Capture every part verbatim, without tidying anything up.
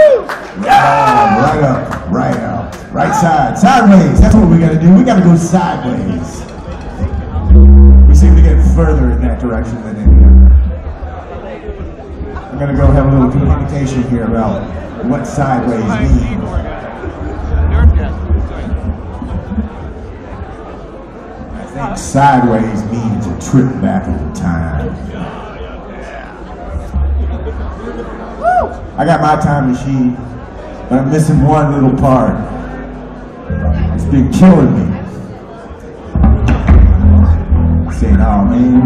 Yeah, right up, right up, right side, sideways. That's what we gotta do. We gotta go sideways. We seem to get further in that direction than in here. I'm gonna go have a little communication here about what sideways means. I think sideways means a trip back in time. I got my time machine, but I'm missing one little part. It's been killing me. Saying, oh man,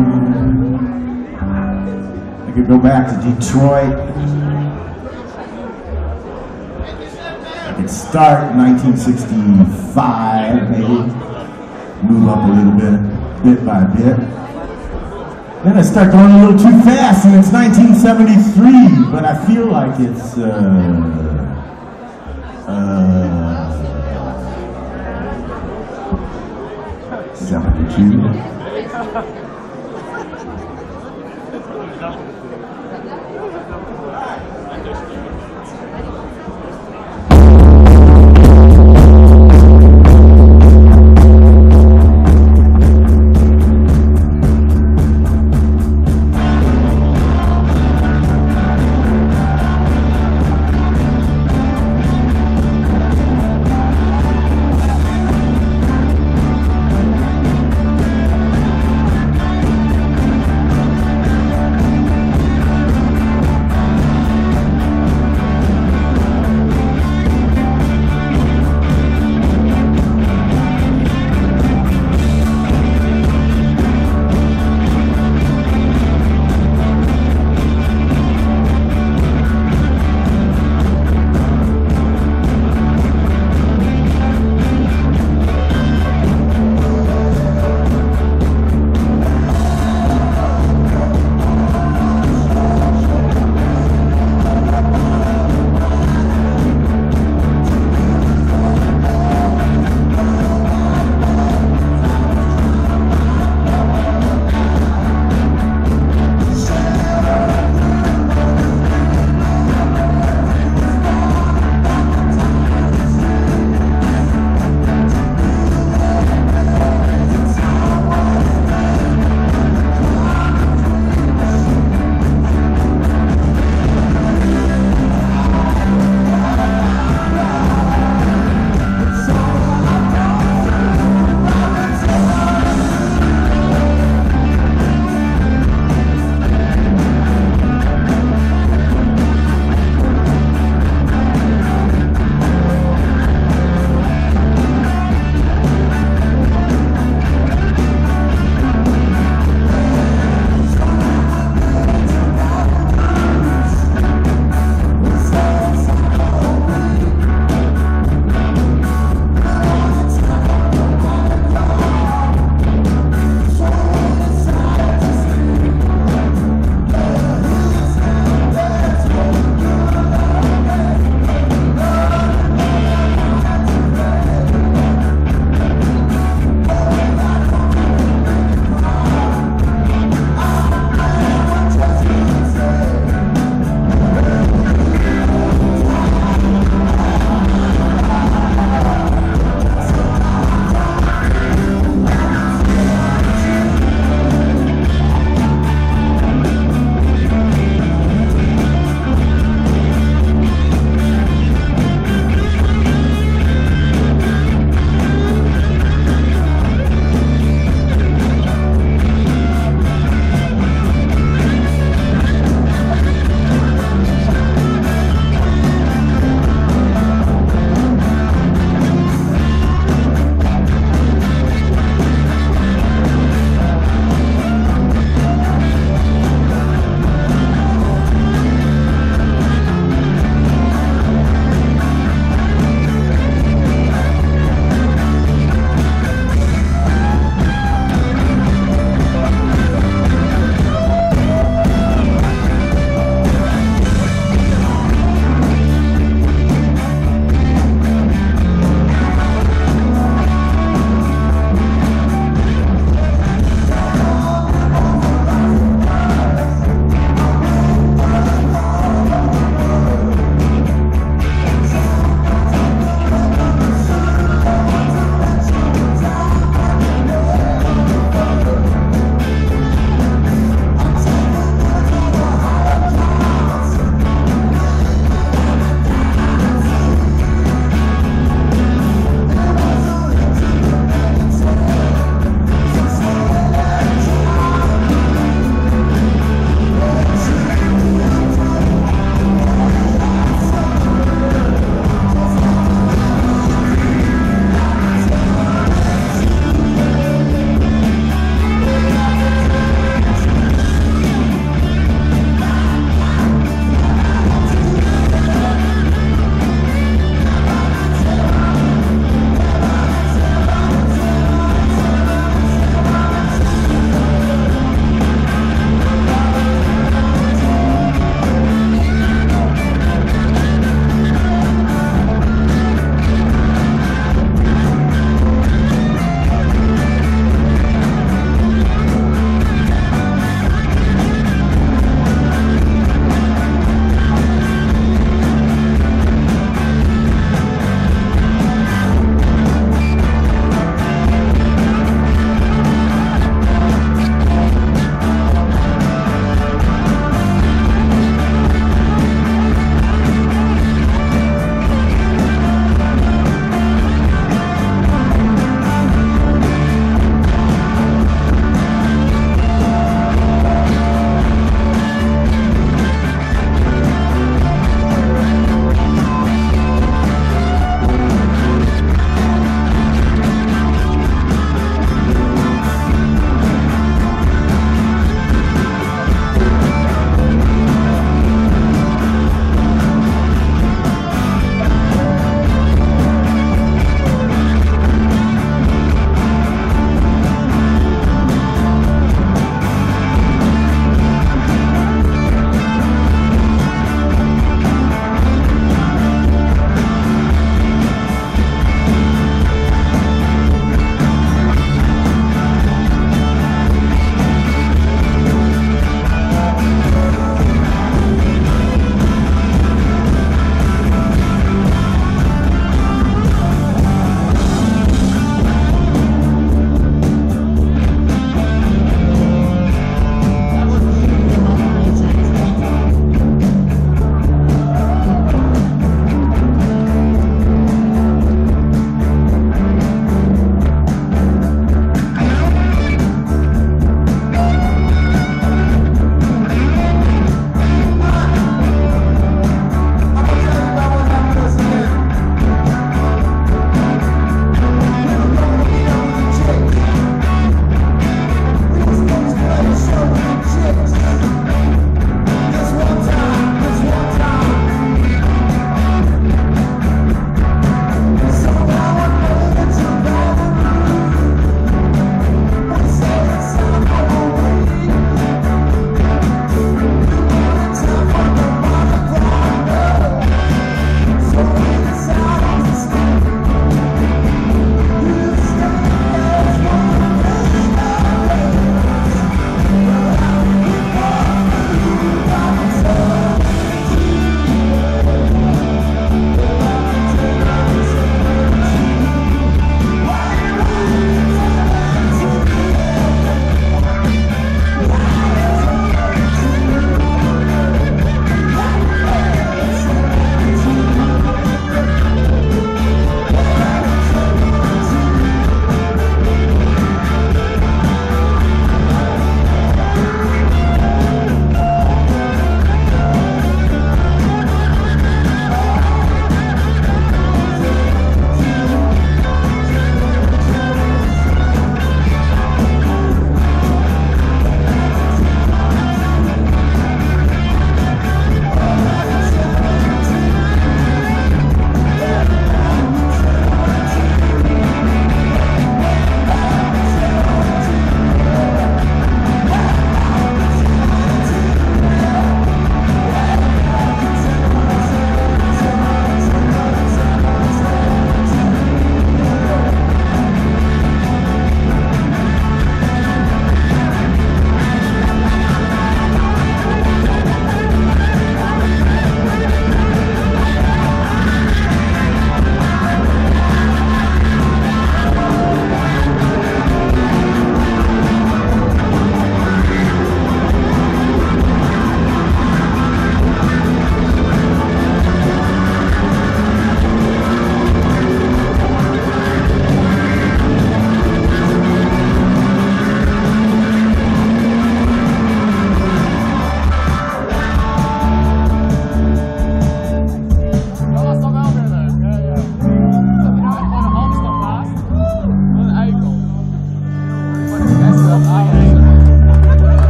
I could go back to Detroit. I could start in nineteen sixty-five, maybe. Move up a little bit, bit by bit. Then I start going a little too fast, and it's nineteen seventy-three, but I feel like it's, uh, uh, seventy-two.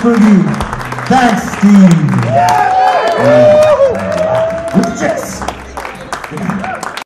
Boogie. Thanks, Steve. Yeah. With the chicks.